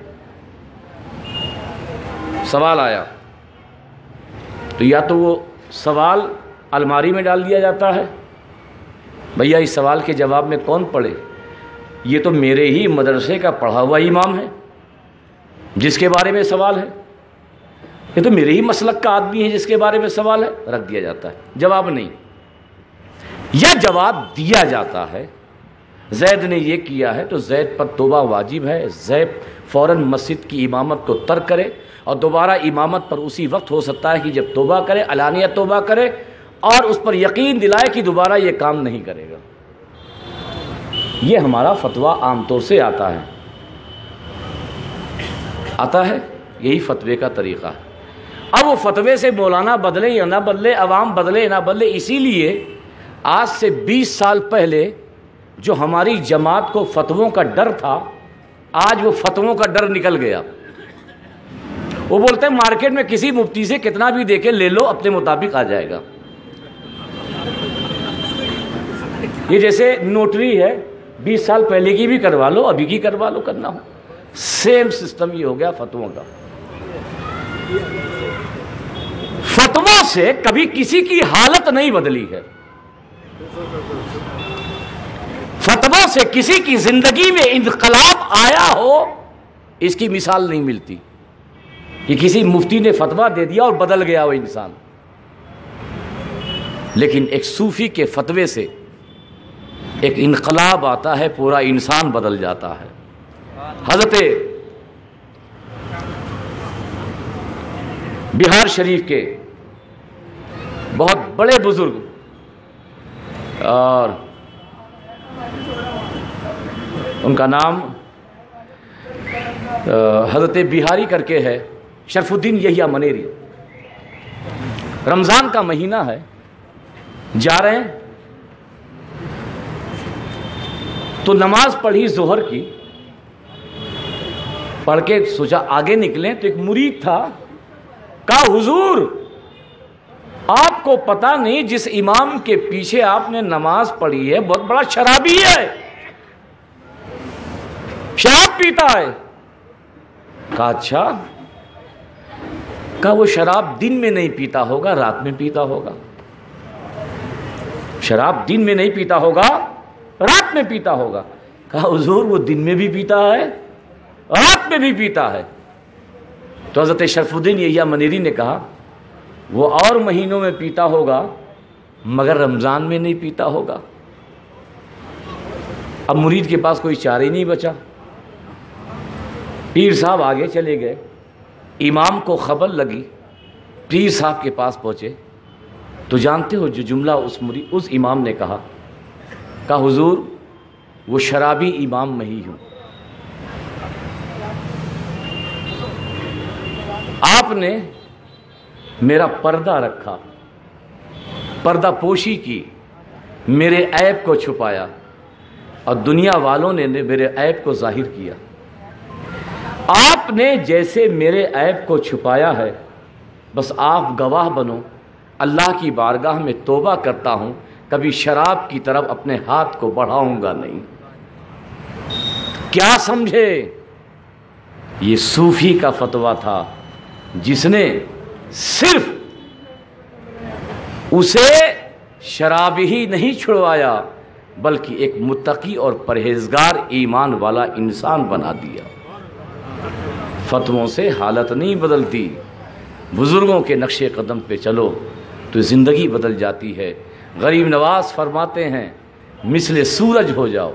سوال آیا تو یا تو وہ سوال الماری میں ڈال دیا جاتا ہے، بھیا اس سوال کے جواب میں کون پڑھے؟ یہ تو میرے ہی مدرسے کا پڑھا ہوا امام ہے جس کے بارے میں سوال ہے، یہ تو میرے ہی مسلک کا آدمی ہے جس کے بارے میں سوال ہے، رکھ دیا جاتا ہے، جواب نہیں. یا جواب دیا جاتا ہے زید نے یہ کیا ہے تو زید پر توبہ واجب ہے، زید فوراً مسجد کی امامت کو ترک کرے اور دوبارہ امامت پر اسی وقت ہو سکتا ہے کہ جب توبہ کرے، علانیہ توبہ کرے اور اس پر یقین دلائے کہ دوبارہ یہ کام نہیں کرے گا. یہ ہمارا فتویٰ عام طور سے آتا ہے آتا ہے یہی فتوے کا طریقہ ہے. اب وہ فتوے سے مولانا بدلے یا نہ بدلے، عوام بدلے یا نہ بدلے، اسی لیے آج سے بیس سال پہلے جو ہماری جماعت کو فتووں کا ڈر تھا، آج وہ فتووں کا ڈر نکل گیا. وہ بولتے ہیں مارکیٹ میں کسی مفتی سے کتنا بھی دے کے لے لو، اپنے مطابق آ جائے گا. یہ جیسے نوٹری ہے، بیس سال پہلے کی بھی کروا لو، ابھی کی کروا لو، کرنا ہو. سیم سسٹم یہ ہو گیا فتووں کا. فتووں سے کبھی کسی کی حالت نہیں بدلی ہے، فتووں سے کسی کی زندگی میں انقلاب آیا ہو اس کی مثال نہیں ملتی کہ کسی مفتی نے فتویٰ دے دیا اور بدل گیا وہ انسان. لیکن ایک صوفی کے فتوے سے ایک انقلاب آتا ہے، پورا انسان بدل جاتا ہے. حضرت بہار شریف کے بہت بڑے بزرگ اور ان کا نام حضرت بہاری کر کے ہے، شرف الدین یحییٰ منیری. رمضان کا مہینہ ہے، جا رہے ہیں تو نماز پڑھی ظہر کی، پڑھ کے سوچا آگے نکلیں تو ایک مرید تھا، کہا حضور آپ کو پتہ نہیں جس امام کے پیچھے آپ نے نماز پڑھی ہے بہت بڑا شرابی ہے، شراب پیتا ہے. کہا اچھا؟ کہا وہ شراب دن میں نہیں پیتا ہوگا، رات میں پیتا ہوگا. شراب دن میں نہیں پیتا ہوگا، رات میں پیتا ہوگا. کہا حضور وہ دن میں بھی پیتا ہے، رات میں بھی پیتا ہے. تو حضرت شرف الدین یحییٰ منیری نے کہا وہ اور مہینوں میں پیتا ہوگا مگر رمضان میں نہیں پیتا ہوگا. اب مرید کے پاس کوئی چارہ ہی نہیں بچا. پیر صاحب آگے چلے گئے، امام کو خبر لگی، پیر صاحب کے پاس پہنچے تو جانتے ہو جو جملہ اس مرید اس امام نے کہا، کہا حضور وہ شرابی امام میں ہی ہوں. آپ نے میرا پردہ رکھا، پردہ پوشی کی، میرے عیب کو چھپایا اور دنیا والوں نے میرے عیب کو ظاہر کیا. آپ نے جیسے میرے عیب کو چھپایا ہے بس آپ گواہ بنو، اللہ کی بارگاہ میں توبہ کرتا ہوں کبھی شراب کی طرف اپنے ہاتھ کو بڑھاؤں گا نہیں. کیا سمجھے؟ یہ صوفی کا فتویٰ تھا جس نے صرف اسے شراب ہی نہیں چھڑوایا بلکہ ایک متقی اور پرہیزگار ایمان والا انسان بنا دیا. فتووں سے حالت نہیں بدلتی، بزرگوں کے نقش قدم پہ چلو تو زندگی بدل جاتی ہے. غریب نواز فرماتے ہیں مثل سورج ہو جاؤ،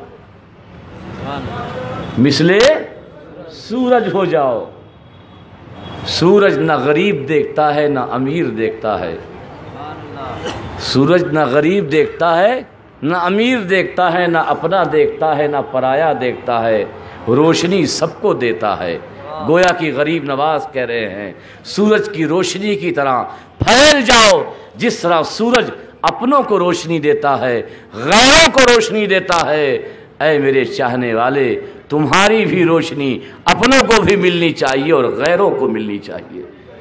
مثل سورج ہو جاؤ. سورج نہ غریب دیکھتا ہے نہ امیر دیکھتا ہے، سورج نہ غریب دیکھتا ہے نہ امیر دیکھتا ہے، نہ اپنا دیکھتا ہے نہ پرایا دیکھتا ہے، روشنی سب کو دیتا ہے گویا کہ غریب نواز کہہ رہے ہیں سورج کی روشنی کی طرح پھیل جاؤ، جس طرح سورج اپنوں کو روشنی دیتا ہے، غیروں کو روشنی دیتا ہے۔ اے میرے چاہنے والے، تمہاری بھی روشنی اپنوں کو بھی ملنی چاہیے اور غیروں کو ملنی چاہیے۔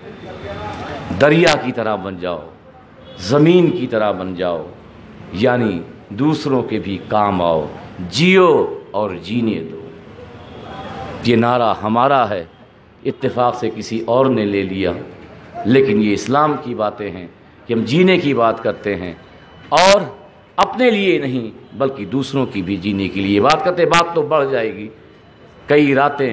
دریا کی طرح بن جاؤ، زمین کی طرح بن جاؤ، یعنی دوسروں کے بھی کام آؤ، جیو اور جینے دو۔ یہ نعرہ ہمارا ہے، اتفاق سے کسی اور نے لے لیا، لیکن یہ اسلام کی باتیں ہیں کہ ہم جینے کی بات کرتے ہیں، اور اپنے لیے نہیں بلکہ دوسروں کی بھی جینے کے لیے بات کرتے۔ بات تو بڑھ جائے گی، کئی راتیں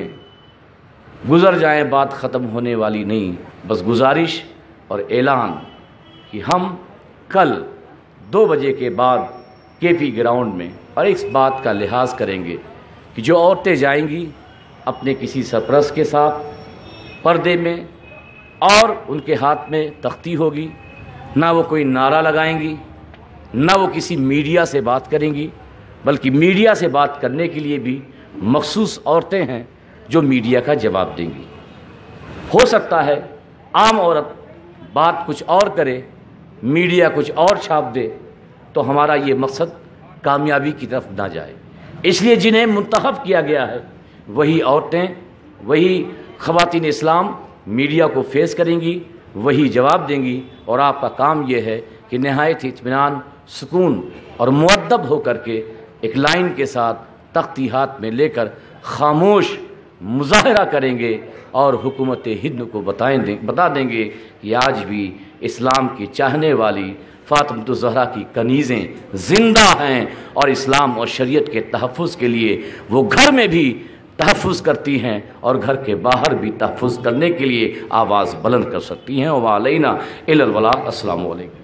گزر جائیں، بات ختم ہونے والی نہیں۔ بس گزارش اور اعلان کہ ہم کل دو بجے کے بعد کے پی گراؤنڈ میں، اور اس بات کا لحاظ کریں گے کہ جو عورتیں جائیں گی اپنے کسی سرپرست کے ساتھ پردے میں، اور ان کے ہاتھ میں تختی ہوگی، نہ وہ کوئی نعرہ لگائیں گی، نہ وہ کسی میڈیا سے بات کریں گی، بلکہ میڈیا سے بات کرنے کے لیے بھی مخصوص عورتیں ہیں جو میڈیا کا جواب دیں گی۔ ہو سکتا ہے عام عورت بات کچھ اور کرے، میڈیا کچھ اور چھاپ دے، تو ہمارا یہ مقصد کامیابی کی طرف نہ جائے۔ اس لیے جنہیں منتخب کیا گیا ہے وہی عورتیں، وہی خواتین اسلام میڈیا کو فیس کریں گی، وہی جواب دیں گی، اور آپ کا کام یہ ہے کہ نہایت اطمینان، سکون اور مؤدب ہو کر کے ایک لائن کے ساتھ تختی ہاتھ میں لے کر خاموش مظاہرہ کریں گے، اور حکومت ہند کو بتائیں دیں بتا دیں گے کہ آج بھی اسلام کی چاہنے والی فاطمۃ الزہرا کی کنیزیں زندہ ہیں، اور اسلام اور شریعت کے تحفظ کے لیے وہ گھر میں بھی تحفظ کرتی ہیں اور گھر کے باہر بھی تحفظ کرنے کے لیے آواز بلند کر سکتی ہیں۔ وعلینا الا البلاغ۔ السلام علیکم۔